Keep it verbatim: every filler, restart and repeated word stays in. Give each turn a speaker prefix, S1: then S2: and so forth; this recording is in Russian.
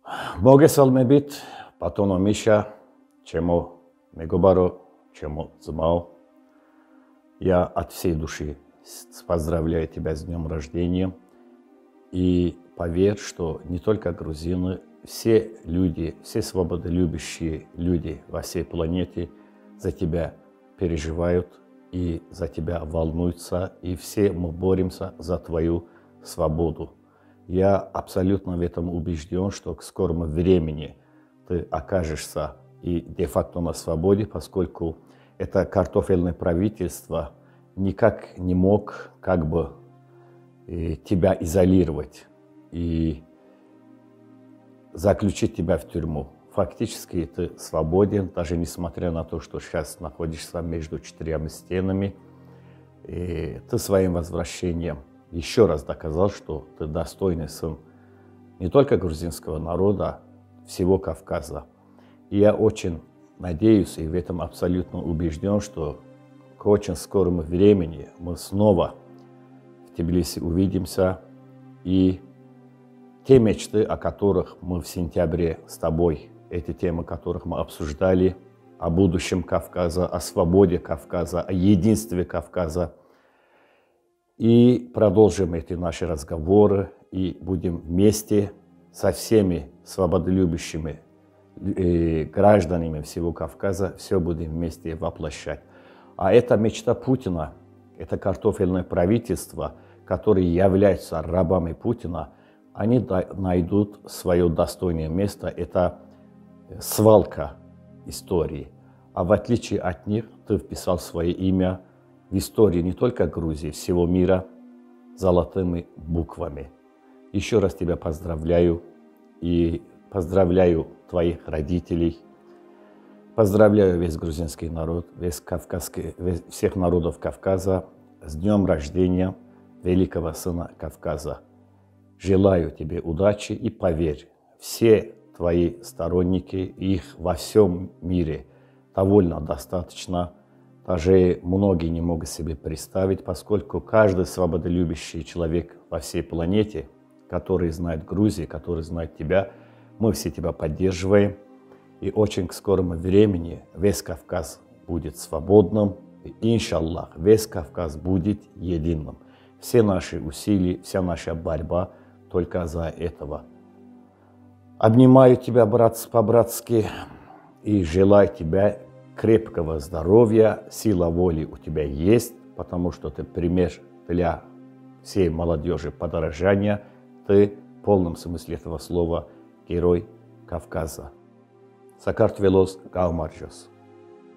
S1: მოგესალმებით, ბატონო მიშა, ჩემო მეგობარო, ჩემო ძმაო. Я от всей души поздравляю тебя с днем рождения. И поверь, что не только грузины, все люди, все свободолюбящие люди во всей планете за тебя переживают и за тебя волнуются, и все мы боремся за твою свободу. Я абсолютно в этом убежден, что к скорому времени ты окажешься и де-факто на свободе, поскольку это картофельное правительство никак не мог как бы тебя изолировать и заключить тебя в тюрьму. Фактически ты свободен, даже несмотря на то, что сейчас находишься между четырьмя стенами. И ты своим возвращением еще раз доказал, что ты достойный сын не только грузинского народа, всего Кавказа. И я очень надеюсь и в этом абсолютно убежден, что к очень скорому времени мы снова в Тбилиси увидимся, и те мечты, о которых мы в сентябре с тобой, эти темы, которых мы обсуждали, о будущем Кавказа, о свободе Кавказа, о единстве Кавказа, и продолжим эти наши разговоры, и будем вместе со всеми свободолюбящими э, гражданами всего Кавказа, все будем вместе воплощать. А это мечта Путина, это картофельное правительство, которые являются рабами Путина, они найдут свое достойное место, это свалка истории. А в отличие от них, ты вписал свое имя в истории не только Грузии, всего мира золотыми буквами. Еще раз тебя поздравляю и поздравляю твоих родителей, поздравляю весь грузинский народ, весь кавказский, весь, всех народов Кавказа с днем рождения великого сына Кавказа. Желаю тебе удачи и поверь, все твои сторонники, их во всем мире довольно достаточно. Даже многие не могут себе представить, поскольку каждый свободолюбящий человек во всей планете, который знает Грузию, который знает тебя, мы все тебя поддерживаем. И очень к скорому времени весь Кавказ будет свободным. И, иншаллах, весь Кавказ будет единым. Все наши усилия, вся наша борьба только за этого. Обнимаю тебя, брат, по-братски, и желаю тебе крепкого здоровья, сила воли у тебя есть, потому что ты пример для всей молодежи подражания. Ты в полном смысле этого слова герой Кавказа. Сакартвелос Гаумарджос.